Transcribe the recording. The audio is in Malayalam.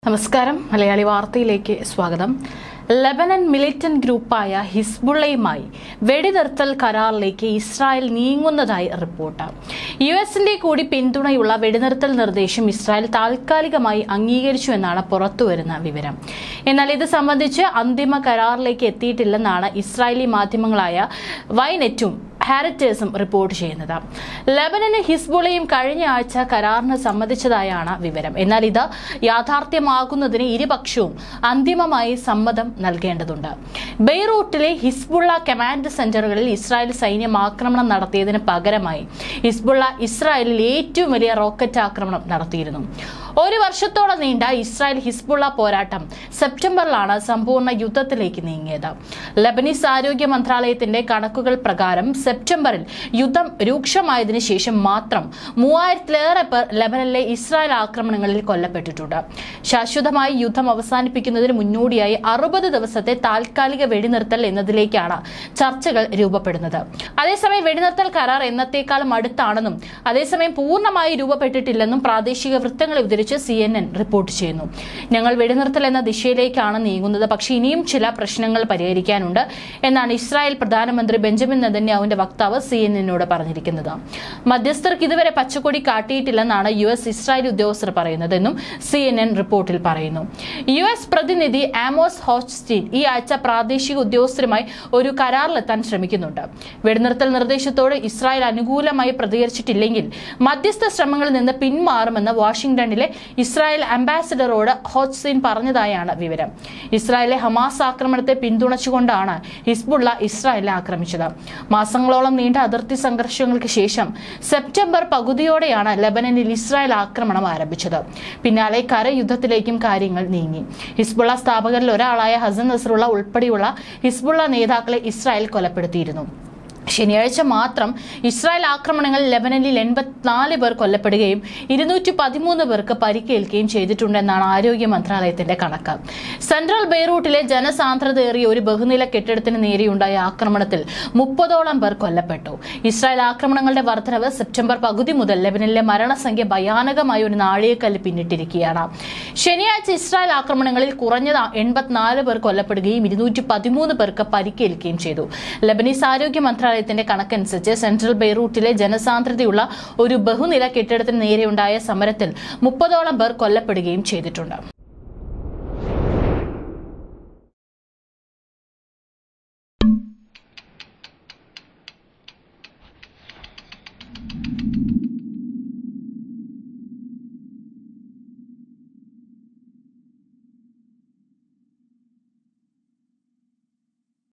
നമസ്കാരം മലയാളി വാർത്തയിലേക്ക് സ്വാഗതം. ലെബനൻ മിലിറ്റന്റ് ഗ്രൂപ്പായ ഹിസ്ബുള്ളയുമായി വെടിനിർത്തൽ കരാറിലേക്ക് ഇസ്രായേൽ നീങ്ങുന്നതായി റിപ്പോർട്ട്. യുഎസിന്റെ കൂടി പിന്തുണയുള്ള വെടിനിർത്തൽ നിർദ്ദേശം ഇസ്രായേൽ താൽക്കാലികമായി അംഗീകരിച്ചു എന്നാണ് പുറത്തുവരുന്ന വിവരം. എന്നാൽ ഇത് സംബന്ധിച്ച് അന്തിമ കരാറിലേക്ക് എത്തിയിട്ടില്ലെന്നാണ് ഇസ്രായേലി മാധ്യമങ്ങളായ വൈനെറ്റും ഹാരിറ്റേഴ്സും റിപ്പോർട്ട് ചെയ്യുന്നത്. ലെബനനും ഹിസ്ബുള്ളയും കഴിഞ്ഞ ആഴ്ച കരാറിന് സമ്മതിച്ചതായാണ് വിവരം. എന്നാൽ ഇത് യാഥാർത്ഥ്യമാകുന്നതിന് ഇരുപക്ഷവും അന്തിമമായി സമ്മതം നൽകേണ്ടതുണ്ട്. ബെയ്റൂട്ടിലെ ഹിസ്ബുള്ള കമാൻഡ് സെന്ററുകളിൽ ഇസ്രായേൽ സൈന്യം ആക്രമണം നടത്തിയതിന് പകരമായി ഹിസ്ബുള്ള ഇസ്രായേലിൽ ഏറ്റവും വലിയ റോക്കറ്റ് ആക്രമണം നടത്തിയിരുന്നു. ഒരു വർഷത്തോളം നീണ്ട ഇസ്രായേൽ ഹിസ്ബുള്ള പോരാട്ടം സെപ്റ്റംബറിലാണ് സമ്പൂർണ്ണ യുദ്ധത്തിലേക്ക് നീങ്ങിയത്. ലെബനീസ് ആരോഗ്യ മന്ത്രാലയത്തിന്റെ കണക്കുകൾ പ്രകാരം സെപ്റ്റംബറിൽ യുദ്ധം രൂക്ഷമായതിനു ശേഷം മാത്രം 3000-ലേറെ പേർ ലെബനനിലെ ഇസ്രായേൽ ആക്രമണങ്ങളിൽ കൊല്ലപ്പെട്ടിട്ടുണ്ട്. ശാശ്വതമായി യുദ്ധം അവസാനിപ്പിക്കുന്നതിന് മുന്നോടിയായി 60 ദിവസത്തെ താൽക്കാലിക വെടിനിർത്തൽ എന്നതിലേക്കാണ് ചർച്ചകൾ രൂപപ്പെടുന്നത്. അതേസമയം വെടിനിർത്തൽ കരാർ എന്നത്തേക്കാളും അടുത്താണെന്നും അതേസമയം പൂർണ്ണമായി രൂപപ്പെട്ടിട്ടില്ലെന്നും പ്രാദേശിക വൃത്തങ്ങളെ ഉദ്ധരിച്ച് CNN റിപ്പോർട്ട് ചെയ്യുന്നു. ഞങ്ങൾ വെടിനിർത്തൽ എന്ന ദിശയിലേക്കാണ് നീങ്ങുന്നത്, പക്ഷേ ഇനിയും ചില പ്രശ്നങ്ങൾ പരിഹരിക്കാനുണ്ട് എന്നാണ് ഇസ്രായേൽ പ്രധാനമന്ത്രി ബെഞ്ചമിൻ നെതന്യാഹുവിന്റെ വക്താവ് CNN-നോട് പറഞ്ഞിരിക്കുന്നത്. മധ്യസ്ഥർക്ക് ഇതുവരെ പച്ചക്കൊടി കാട്ടിയിട്ടില്ലെന്നാണ് US ഇസ്രായേൽ ഉദ്യോഗസ്ഥർ പറയുന്നതെന്നും CNN റിപ്പോർട്ടിൽ പറയുന്നു. US പ്രതിനിധി ആമോസ് ഹോച്ച്സ്റ്റീൻ ഈ ആഴ്ച പ്രാദേശിക ഉദ്യോഗസ്ഥരുമായി ഒരു കരാറിലെത്താൻ ശ്രമിക്കുന്നുണ്ട്. വെടിനിർത്തൽ നിർദ്ദേശത്തോട് ഇസ്രായേൽ അനുകൂലമായി പ്രതികരിച്ചിട്ടില്ലെങ്കിൽ മധ്യസ്ഥ ശ്രമങ്ങളിൽ നിന്ന് പിന്മാറുമെന്ന് വാഷിംഗ്ടണിലെ ഇസ്രായേൽ അംബാസിഡറോട് ഹോച്ച്സ്റ്റീൻ പറഞ്ഞതായാണ് വിവരം. ഇസ്രായേലിലെ ഹമാസ് ആക്രമണത്തെ പിന്തുണച്ചുകൊണ്ടാണ് ഹിസ്ബുള്ള ഇസ്രായേലിനെ ആക്രമിച്ചത്. മാസങ്ങളോളം നീണ്ട അതിർത്തി സംഘർഷങ്ങൾക്ക് ശേഷം സെപ്റ്റംബർ പകുതിയോടെയാണ് ലെബനനിൽ ഇസ്രായേൽ ആക്രമണം ആരംഭിച്ചത്. പിന്നാലെ കരയുദ്ധത്തിലേക്കും കാര്യങ്ങൾ നീങ്ങി. ഹിസ്ബുള്ള സ്ഥാപകരിൽ ഒരാളായ ഹസൻ നസ്രുള്ള ഉൾപ്പെടെയുള്ള ഹിസ്ബുള്ള നേതാക്കളെ ഇസ്രായേൽ കൊലപ്പെടുത്തിയിരുന്നു. ശനിയാഴ്ച മാത്രം ഇസ്രായേൽ ആക്രമണങ്ങളിൽ ലെബനനിൽ 84 പേർ കൊല്ലപ്പെടുകയും 213 പേർക്ക് പരിക്കേൽക്കുകയും ചെയ്തിട്ടുണ്ടെന്നാണ് ആരോഗ്യ മന്ത്രാലയത്തിന്റെ കണക്ക്. സെൻട്രൽ ബെയ്റൂട്ടിലെ ജനസാന്ദ്രതയേറിയ ഒരു ബഹുനില കെട്ടിടത്തിന് നേരെയുണ്ടായ ആക്രമണത്തിൽ 30ഓളം പേർ കൊല്ലപ്പെട്ടു. ഇസ്രായേൽ ആക്രമണങ്ങളുടെ വർധനവ് സെപ്റ്റംബർ പകുതി മുതൽ ലെബനനിലെ മരണസംഖ്യ ഭയാനകമായ ഒരു നാഴികക്കല്ല് പിന്നിട്ടിരിക്കുകയാണ്. ശനിയാഴ്ച ഇസ്രായേൽ ആക്രമണങ്ങളിൽ കുറഞ്ഞത് 84 പേർ കൊല്ലപ്പെടുകയും 213 പേർക്ക് പരിക്കേൽക്കുകയും ചെയ്തു. ലെബനീസ് ആരോഗ്യ മന്ത്രാലയത്തിന്റെ കണക്കനുസരിച്ച് സെൻട്രൽ ബെയ്റൂട്ടിലെ ജനസാന്ദ്രതയുള്ള ഒരു ബഹുനില കെട്ടിടത്തിന് നേരെയുണ്ടായ സമരത്തിൽ 30ഓളം പേർ കൊല്ലപ്പെടുകയും ചെയ്തിട്ടുണ്ട്.